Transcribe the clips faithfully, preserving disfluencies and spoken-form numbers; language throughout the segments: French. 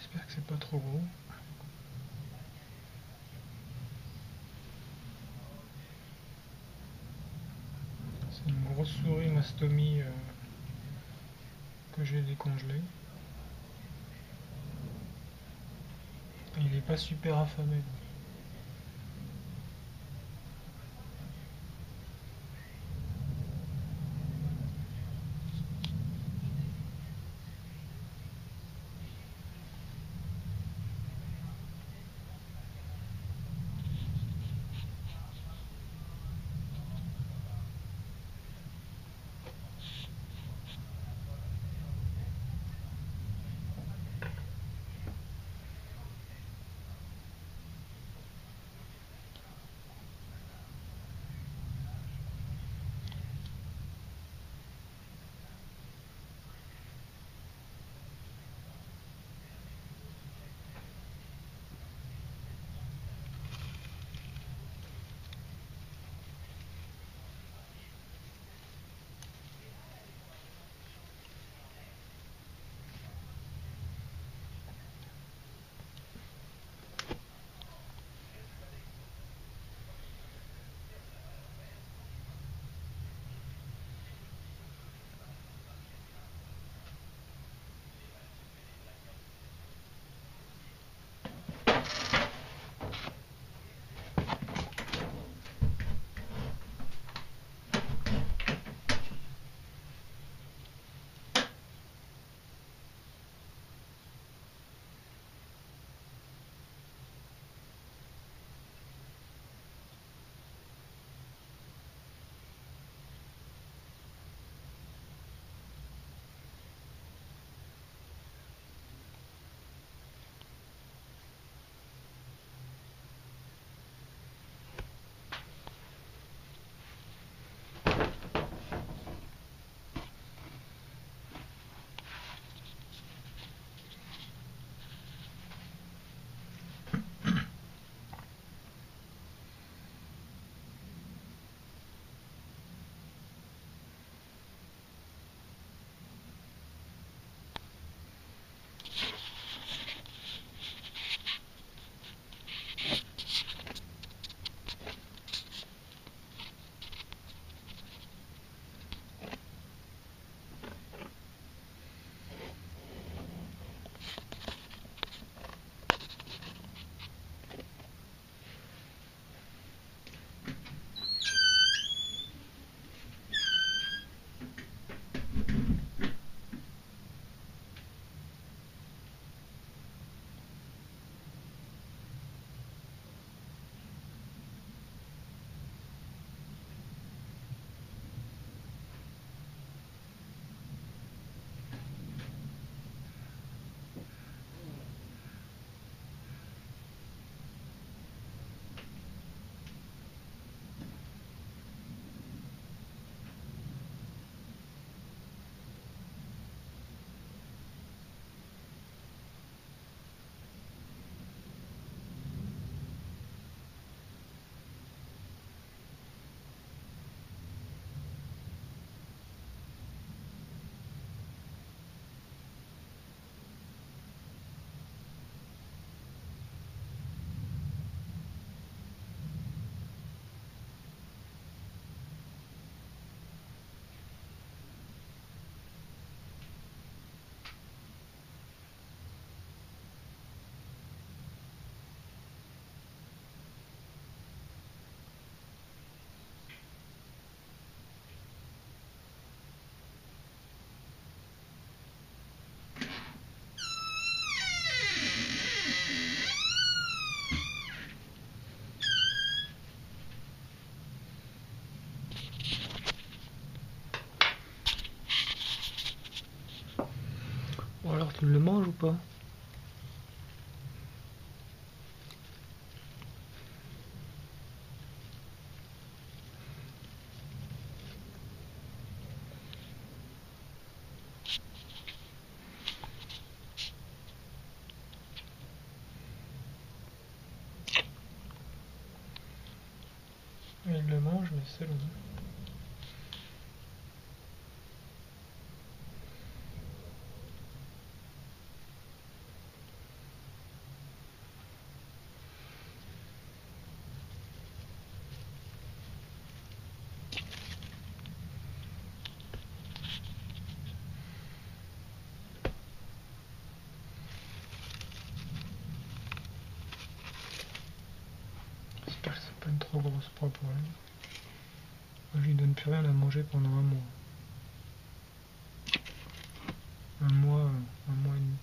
J'espère que c'est pas trop gros. C'est une grosse souris mastomie euh, que j'ai décongelée. Il n'est pas super affamé. Ou alors tu le manges ou pas? Il le mange mais seulement. trop grosse proie pour lui. Moi, je lui donne plus rien à manger pendant un mois. Un mois, un mois et demi.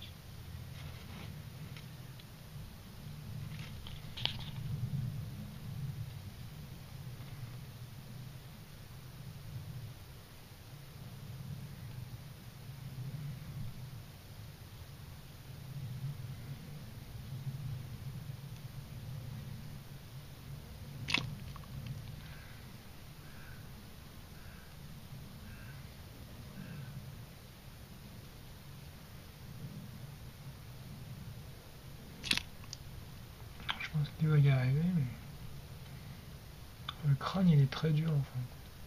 Je pense qu'il va y arriver, mais le crâne il est très dur enfin.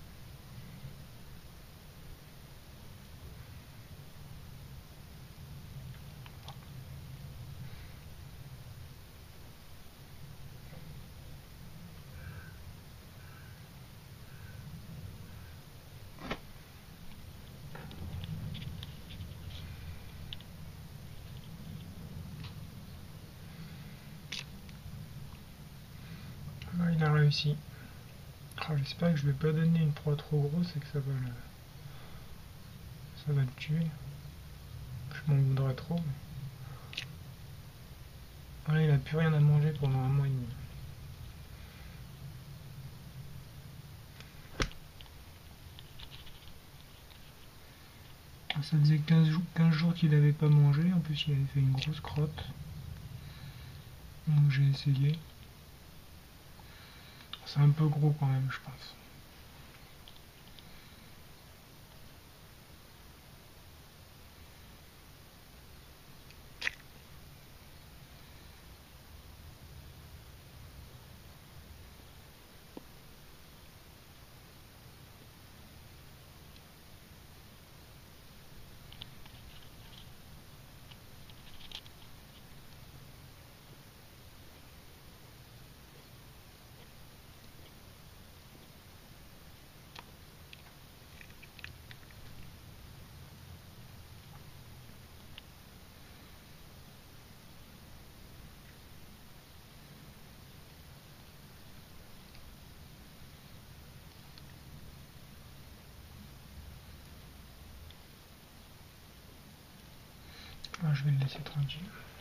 Ah, il a réussi. Ah, j'espère que je vais pas donner une proie trop grosse et que ça va le, ça va le tuer. Je m'en voudrais trop. Mais... voilà, il a plus rien à manger pendant un mois et demi. Ça faisait quinze jours qu'il n'avait pas mangé, en plus il avait fait une grosse crotte. Donc j'ai essayé. C'est un peu gros quand même, je pense. Ah, je vais le laisser tranquille.